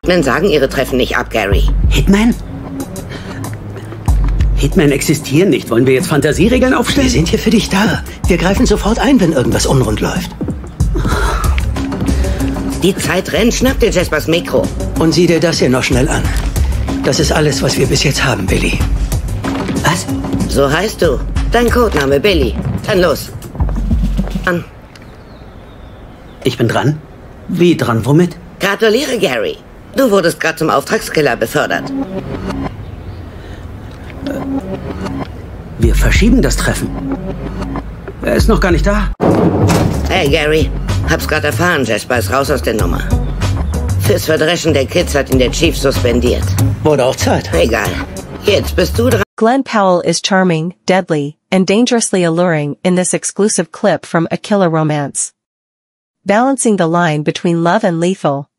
Dann sagen Ihre Treffen nicht ab, Gary. Hitman? Hitman existieren nicht. Wollen wir jetzt Fantasieregeln aufstellen? Wir sind hier für dich da. Wir greifen sofort ein, wenn irgendwas unrund läuft. Die Zeit rennt. Schnapp dir Jaspers Mikro. Und sieh dir das hier noch schnell an. Das ist alles, was wir bis jetzt haben, Billy. Was? So heißt du. Dein Codename, Billy. Dann los. An. Ich bin dran? Wie dran? Womit? Gratuliere, Gary. Du wurdest gerade zum Auftragskiller befördert. Wir verschieben das Treffen. Er ist noch gar nicht da. Hey, Gary. Hab's gerade erfahren. Jasper ist raus aus der Nummer. Fürs Verdreschen der Kids hat ihn der Chief suspendiert. Wurde auch Zeit. Egal. Jetzt bist du dran. Glenn Powell is charming, deadly, and dangerously alluring in this exclusive clip from A Killer Romance. Balancing the line between love and lethal,